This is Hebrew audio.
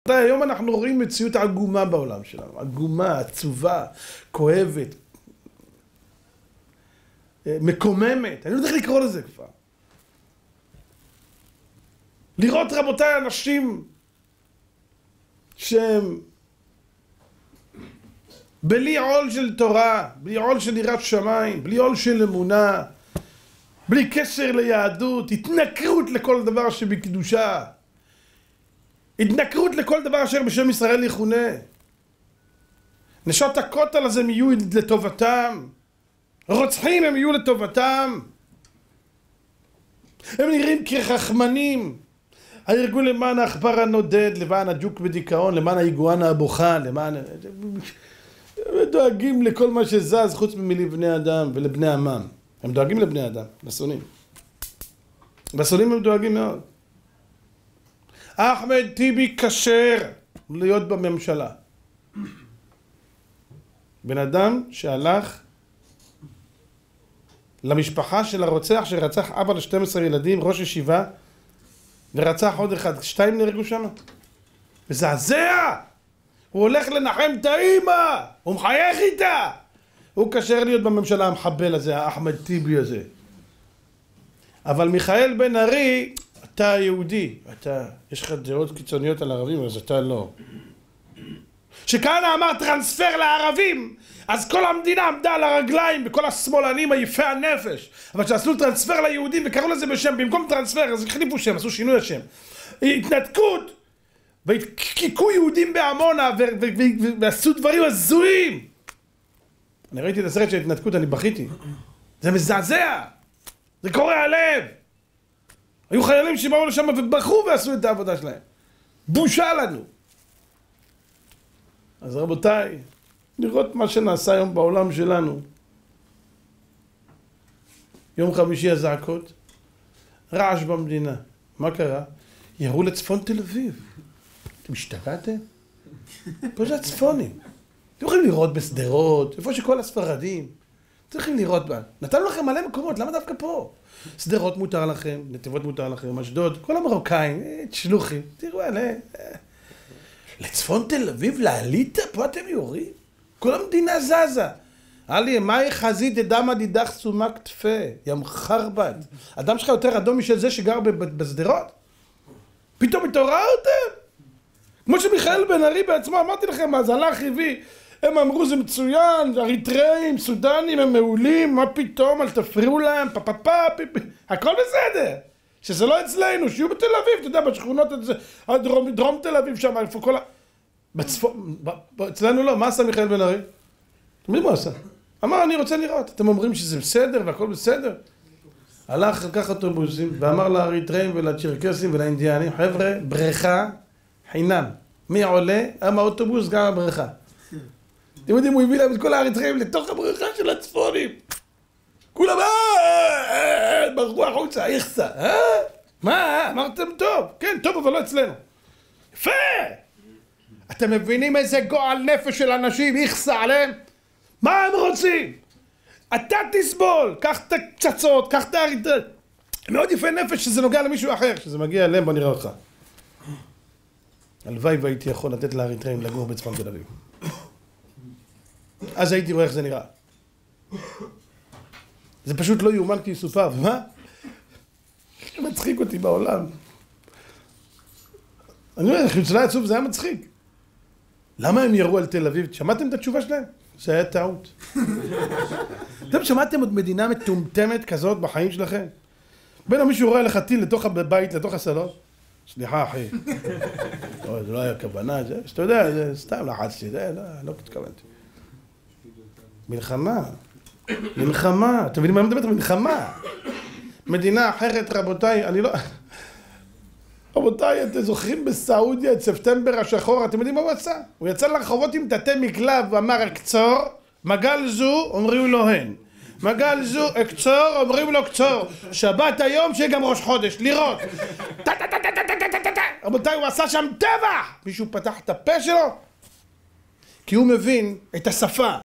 רבותיי, היום אנחנו רואים מציאות עגומה בעולם שלנו. עגומה, עצובה, כואבת, מקוממת. אני לא יודע איך לקרוא לזה כבר. לראות רבותיי אנשים שהם בלי עול של תורה, בלי עול של יראת שמיים, בלי עול של אמונה, בלי קשר ליהדות, התנכרות לכל דבר שבקדושה, התנכרות לכל דבר אשר בשם ישראל יכונה. נשות הכותל הזה הם יהיו לטובתם, רוצחים הם יהיו לטובתם, הם נראים כחכמנים. הארגון למען העכבר הנודד, למען הג'וק בדיכאון, למען היגואנה הבוכה, למען... דואגים לכל מה שזז חוץ מלבני אדם ולבני עמם. הם דואגים לבני אדם, בסונים. בסונים הם דואגים מאוד. אחמד טיבי כשר להיות בממשלה. בן אדם שהלך למשפחה של הרוצח שרצח אבא ל-12 ילדים, ראש ישיבה, ורצח עוד אחד, 2 נהרגו שם. מזעזע! הוא הולך לנחם את האמא, הוא מחייך איתה. הוא כשר להיות בממשלה, המחבל הזה, האחמד טיבי הזה. אבל מיכאל בן ארי, אתה יהודי, יש לך דעות קיצוניות על ערבים, אז אתה לא. שכהנא אמר טרנספר לערבים, אז כל המדינה עמדה על הרגליים, וכל השמאלנים היפי הנפש. אבל כשעשו טרנספר ליהודים וקראו לזה בשם, במקום טרנספר, אז החליפו שם, עשו שינוי השם. התנתקות, והתקיקו יהודים בעמונה, ועשו דברים הזויים. אני ראיתי את הסרט של התנתקות, אני בכיתי. זה מזעזע, זה קורע הלב. היו חיילים שבאו לשם ובחרו ועשו את העבודה שלהם. בושה לנו. אז רבותיי, לראות מה שנעשה היום בעולם שלנו. יום חמישי הזעקות, רעש במדינה. מה קרה? ירו לצפון תל אביב. אתם השתגעתם? פה זה הצפונים. אתם יכולים לראות בסדרות, איפה שכל הספרדים. אתם יכולים לראות בה. נתנו לכם מלא מקומות, למה דווקא פה? סדרות מותר לכם, נתיבות מותר לכם, אשדוד, כל המרוקאים, שלוחים, תראו עליהם. לצפון תל אביב, לעליתה, פה אתם יורים? כל המדינה זזה. עלי, מהי חזית דדמה דידך סומה כתפה, ים חרבד. אדם שלך יותר אדום משל זה שגר בסדרות? פתאום התעוררתם? כמו שמיכאל בן ארי בעצמו, אמרתי לכם, אז הלך הביא, הם אמרו זה מצוין, אריתראים, סודנים, הם מעולים, מה פתאום, אל תפריעו להם, הכל בסדר. שזה לא אצלנו, שיהיו בתל אביב, אתה יודע, בשכונות, דרום תל אביב שם, איפה כל ה... אצלנו לא, מה עשה מיכאל בן ארי? אתם יודעים מה עשה? אמר, אני רוצה לראות, אתם אומרים שזה בסדר והכל בסדר? הלך, לקח אוטובוסים, ואמר לאריתראים ולצ'רקסים ולאינדיאנים, חבר'ה, בריכה חינם. מי עולה? האוטובוס, גם הבריכה. אתם יודעים, הוא הביא להם את כל האריתראים לתוך הבריכה של הצפונים. כולם, ברחו החוצה, איכסה, מה? אמרתם טוב. כן, טוב, אבל לא אצלנו. יפה! אתם מבינים איזה גועל נפש של אנשים, איכסה עליהם? מה הם רוצים? אתה תסבול, קח את הקצצות, קח את האריתראים. מאוד יפה נפש שזה נוגע למישהו אחר, שזה מגיע אליהם, בוא נראה אותך. הלוואי והייתי יכול לתת לאריתראים לגור בצפון תל אביב. אז הייתי רואה איך זה נראה. זה פשוט לא יאומן כי יסופר, ומה? מצחיק אותי בעולם. אני אומר, חמצלה עצוב זה היה מצחיק. למה הם ירו על תל אביב? שמעתם את התשובה שלהם? זה היה טעות. אתם שמעתם עוד מדינה מטומטמת כזאת בחיים שלכם? בין מישהו רואה לך טיל לתוך הבית, לתוך הסלון? סליחה אחי. זה לא היה כוונה, שאתה יודע, זה סתם לחצתי, לא התכוונתי. מלחמה. מלחמה. אתם מבינים מה מדברת? מלחמה. מדינה אחרת, רבותיי, אני לא... רבותיי, אתם זוכרים בסעודיה את ספטמבר השחור, אתם יודעים מה הוא עשה? הוא יצא לרחובות עם תתי מקלב ואמר אקצור, מגל זו, אומרים לו הן. מגל זו, אקצור, אומרים לו קצור. שבת היום שיהיה גם ראש חודש, לראות. רבותיי, הוא עשה שם טבח! מישהו פתח את הפה שלו? כי הוא מבין את השפה.